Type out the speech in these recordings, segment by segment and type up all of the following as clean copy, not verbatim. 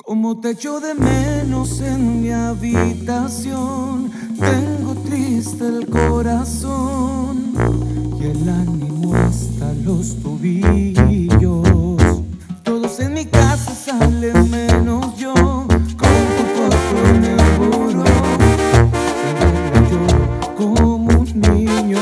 Como te echo de menos en mi habitación, tengo triste el corazón y el ánimo hasta los tobillos. Todos en mi casa salen menos yo, con tu foto en el buró. Lloro como un niño.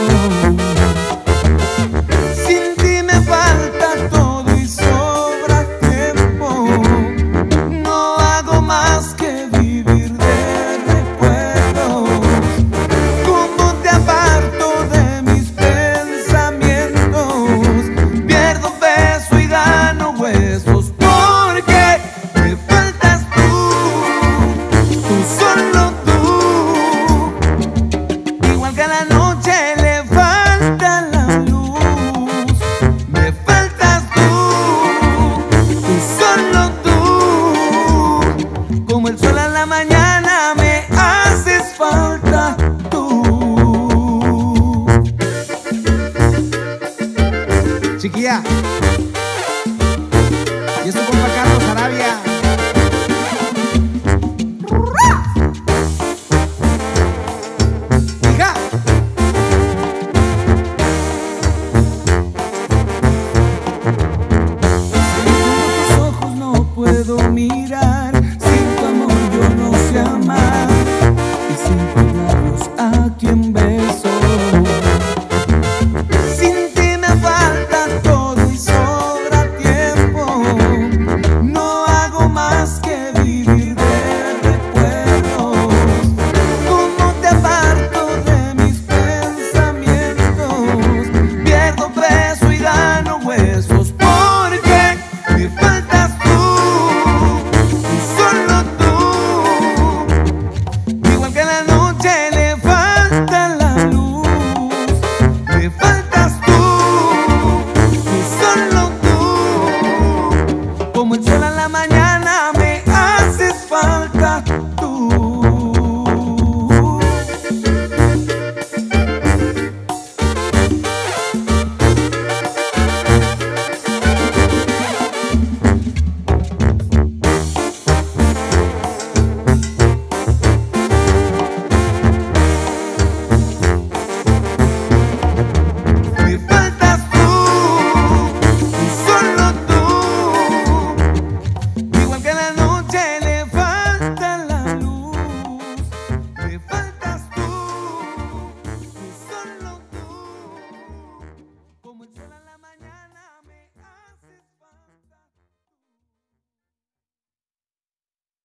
Sin ti me falta todo y sobra tiempo. No hago más que vivir de recuerdos. Como te aparto de mis pensamientos, pierdo peso y gano huesos, porque me faltas tú solo tú. Igual que a la noche le falta la luz, me faltas tú solo tú. Como el sol a la mañana me haces falta tú. Chiquilla, y esto compa Carlos Arabia. Hija, Con tus ojos no puedo mirar, sin tu amor yo no sé amar, y sin tus labios a quien beso. Sin ti me falta todo y sobra tiempo. No hago más que vivir de recuerdos. Como te aparto de mis pensamientos, pierdo peso y gano huesos, porque me faltas tú solo tú. Igual que a la noche le falta la luz, me faltas tú solo tú. Como el sol a la mañana